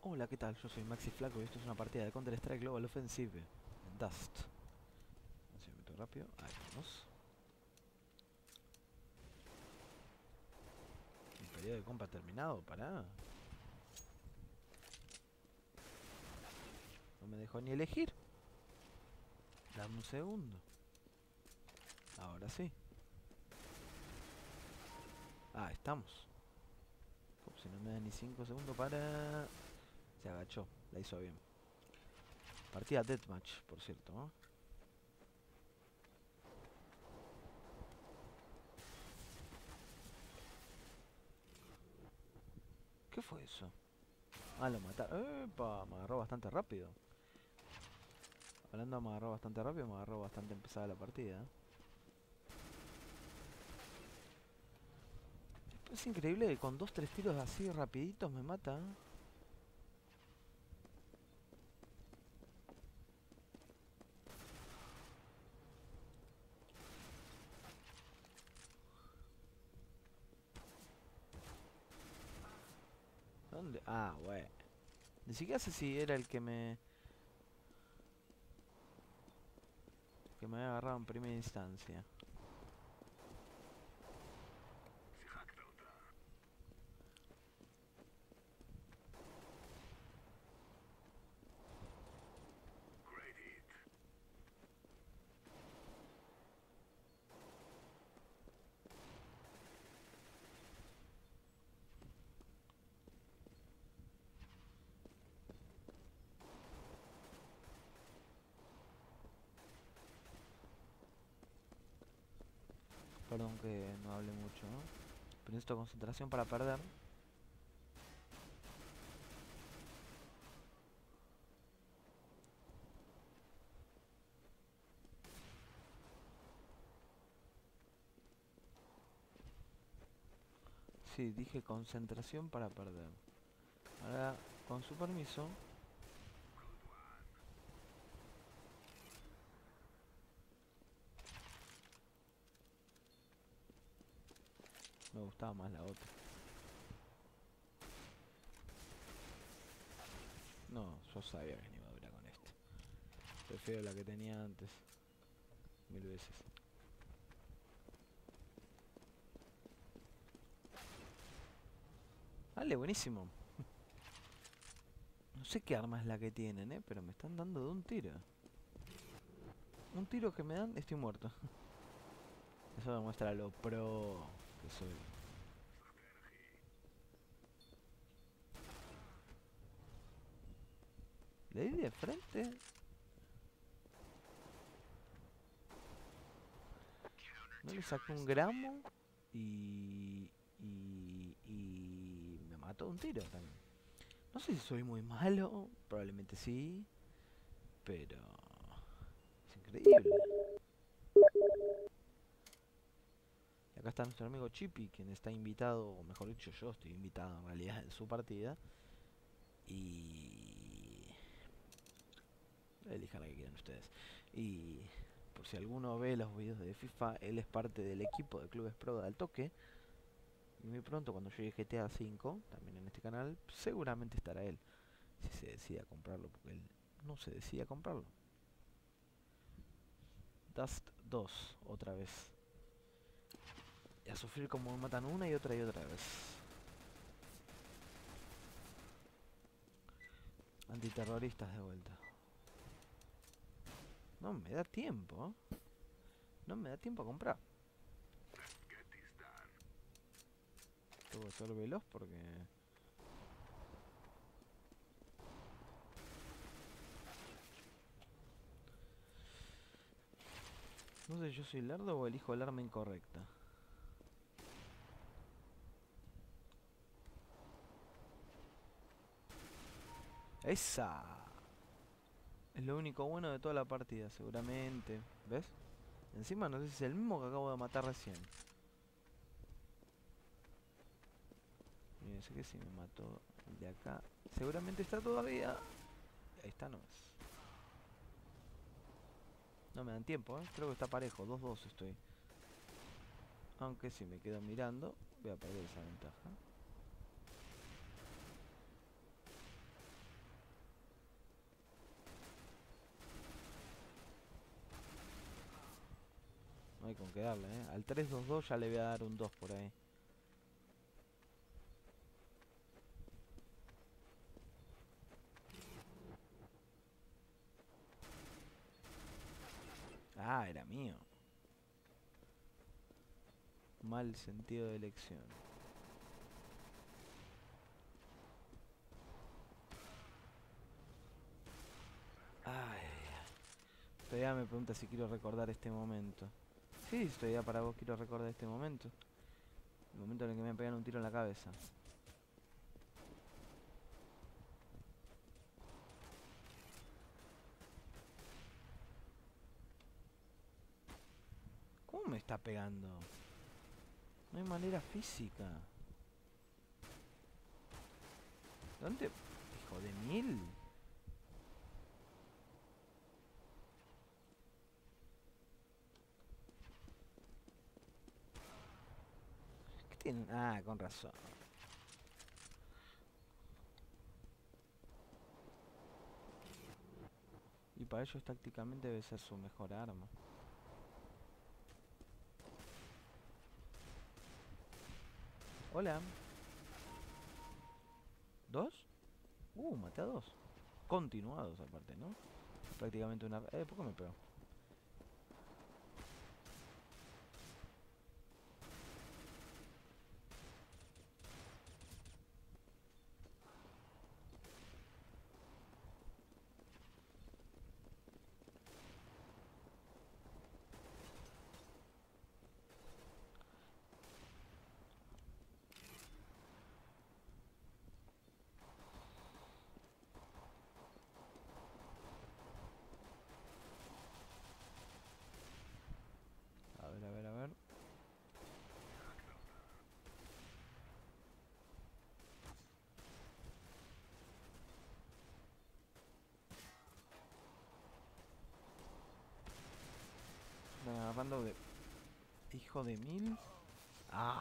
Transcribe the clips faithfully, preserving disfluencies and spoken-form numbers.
Hola, ¿qué tal? Yo soy Maxi Flaco y esto es una partida de Counter-Strike Global Offensive en Dust. Así me meto rápido. Ahí vamos. El periodo de compra terminado, pará. No me dejó ni elegir. Dame un segundo. Ahora sí. Ah, estamos. Como si no me da ni cinco segundos para... Se agachó, la hizo bien. Partida Deathmatch, por cierto, ¿no? ¿Qué fue eso? Ah, lo mataron. ¡Epa! Me agarró bastante rápido. Hablando, me agarró bastante rápido, me agarró bastante empezada la partida. Es increíble que con dos tres tiros así rapiditos me mata. ¿Dónde? Ah, bueno. Ni siquiera sé si era el que me... Que me había agarrado en primera instancia. Perdón que no hable mucho, ¿no? Pero necesito concentración para perder. Sí, dije concentración para perder. Ahora, con su permiso... Me gustaba más la otra. No, yo sabía que no iba a durar con este. Prefiero la que tenía antes. Mil veces. Vale, buenísimo. No sé qué arma es la que tienen, eh, pero me están dando de un tiro. Un tiro que me dan, estoy muerto. Eso demuestra lo pro que soy. Le di de frente. No le saqué un gramo. Y... Y... Y... Me mató un tiro también. No sé si soy muy malo. Probablemente sí. Pero... Es increíble. Y acá está nuestro amigo Chippy, quien está invitado, o mejor dicho, yo estoy invitado en realidad en su partida. Y... Elijan la que quieran ustedes. Y... Por si alguno ve los videos de FIFA, él es parte del equipo de Clubes Pro de Al Toque. Y muy pronto, cuando llegue G T A cinco, también en este canal, seguramente estará él. Si se decide a comprarlo, porque él no se decide a comprarlo. Dust dos, otra vez. Y a sufrir como me matan una y otra y otra vez. Antiterroristas de vuelta. No me da tiempo. No me da tiempo a comprar. Tengo que ser veloz porque... No sé si yo soy lerdo o elijo el arma incorrecta. ¡Esa! Es lo único bueno de toda la partida, seguramente. ¿Ves? Encima no sé si es el mismo que acabo de matar recién. Mira, sé que si me mató el de acá. Seguramente está todavía. Ahí está nomás. No me dan tiempo, ¿eh? Creo que está parejo, dos dos estoy. Aunque si me quedo mirando, voy a perder esa ventaja. hay con qué darle, ¿eh? Al tres dos dos ya le voy a dar un dos por ahí. Ah, era mío. Mal sentido de elección. Ay, todavía me pregunta si quiero recordar este momento. Sí, todavía para vos quiero recordar este momento. El momento en el que me pegan un tiro en la cabeza. ¿Cómo me está pegando? No hay manera física. ¿Dónde? Hijo de mil. ¿Qué tienen? Ah, con razón. Y para ellos tácticamente debe ser su mejor arma. Hola. ¿Dos? Uh, maté a dos. Continuados aparte, ¿no? Prácticamente una... Eh, ¿por qué me pegó? A ver, a ver, a ver. Venga, agarrando de... Hijo de mil. Ah.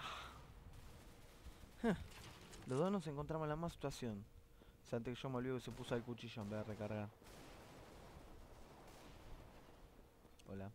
Los dos nos encontramos en la misma situación. O sea, antes que yo me olvido que se puso el cuchillo en vez de recargar. Hola.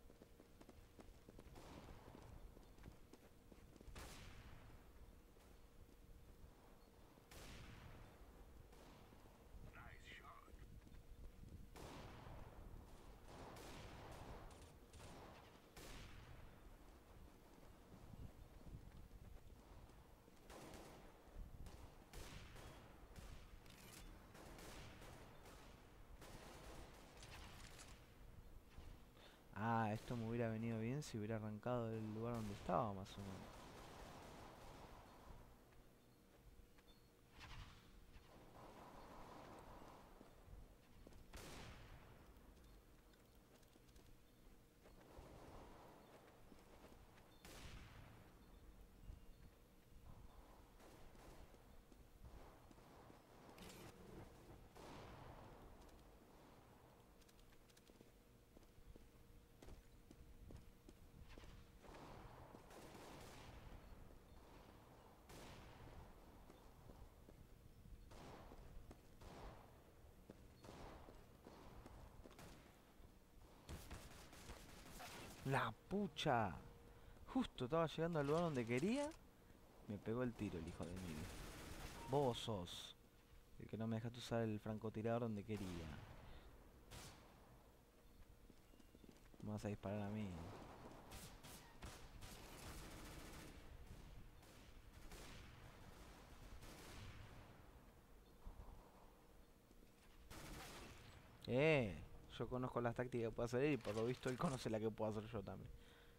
Ah, esto me hubiera venido bien si hubiera arrancado del lugar donde estaba, más o menos. ¡La pucha! Justo estaba llegando al lugar donde quería. Me pegó el tiro el hijo de mil. Vos sos el que no me dejaste usar el francotirador donde quería. Me vas a disparar a mí. Eh, yo conozco las tácticas que puedo hacer él y por lo visto él conoce la que puedo hacer yo también.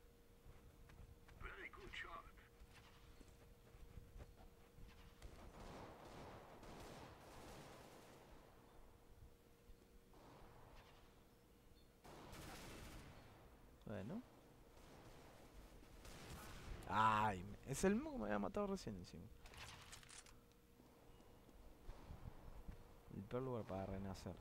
Bueno. Ay, es el mismo que me había matado recién encima. El peor lugar para renacer.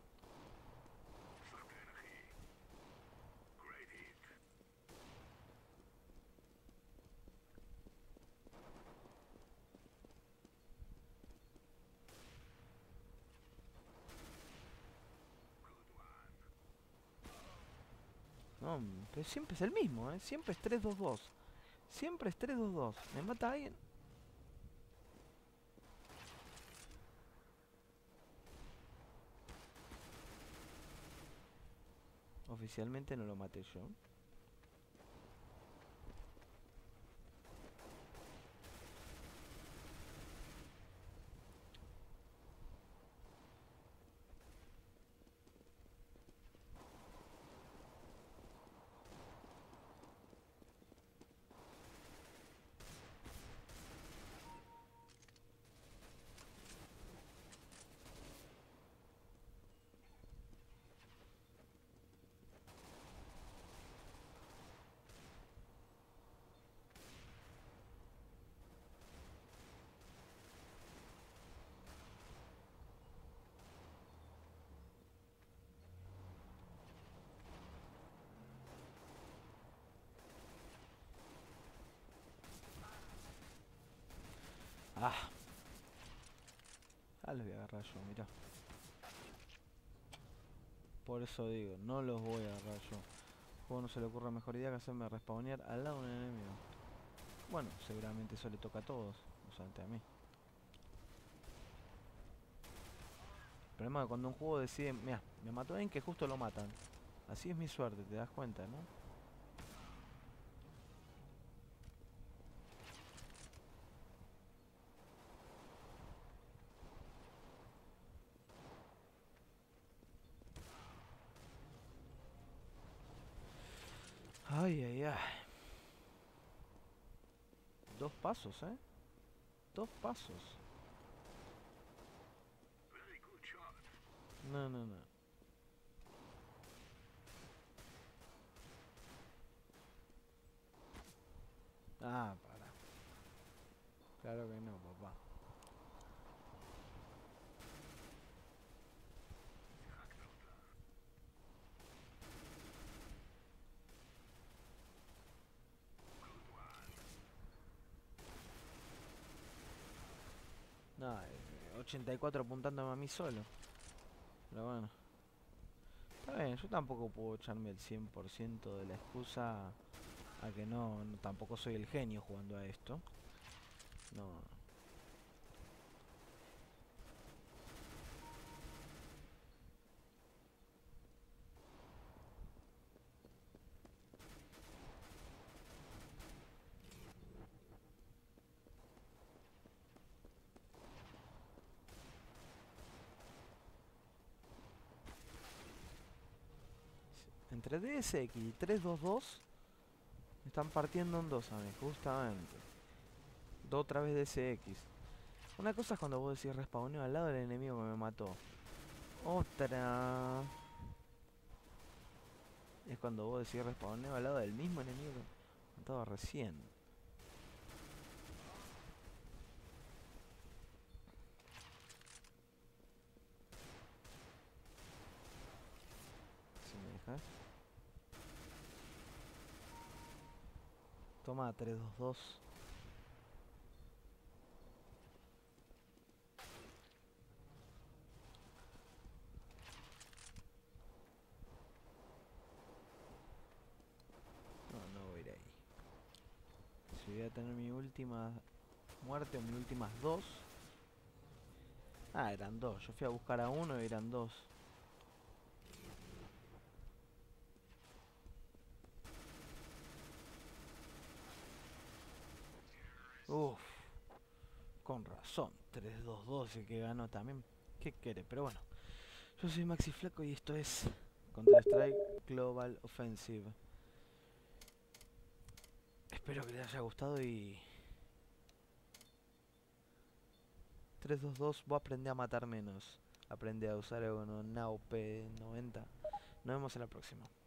No, No, pero siempre es el mismo, ¿eh? Siempre es tres dos dos. Siempre es tres dos dos. Me mata alguien. Oficialmente no lo maté yo. Ah, ah, los voy a agarrar yo, mirá. Por eso digo, no los voy a agarrar yo. Al juego no se le ocurre mejor idea que hacerme respawnear al lado de un enemigo. Bueno, seguramente eso le toca a todos, no solamente a mí. El problema es que cuando un juego decide, mira, me mató alguien que justo lo matan. Así es mi suerte, te das cuenta, ¿no? Ay, ay, ay. Dos pasos, ¿eh? Dos pasos. No, no, no. Ah, para. Claro que no, papá. No, eh, ochenta y cuatro apuntándome a mí solo. Pero bueno. Está bien, yo tampoco puedo echarme el cien por ciento de la excusa a que no, no, tampoco soy el genio jugando a esto. No. Entre D S X y tres dos dos me están partiendo en dos a mí, justamente. Dos otra vez D S X. Una cosa es cuando vos decís respawneo al lado del enemigo que me mató. Otra es cuando vos decís respawneo al lado del mismo enemigo que me mataba recién. Si me dejas. Toma tres dos dos. No, no voy a ir ahí. Si voy a tener mi última muerte o mis últimas dos. Ah, eran dos. Yo fui a buscar a uno y eran dos. Uff. Con razón. tres dos dos el que ganó también. ¿Qué quiere? Pero bueno. Yo soy Maxi Flaco y esto es Counter-Strike Global Offensive. Espero que les haya gustado y... tres dos dos, vos aprendé a matar menos. Aprende a usar el N A U P noventa. Nos vemos en la próxima.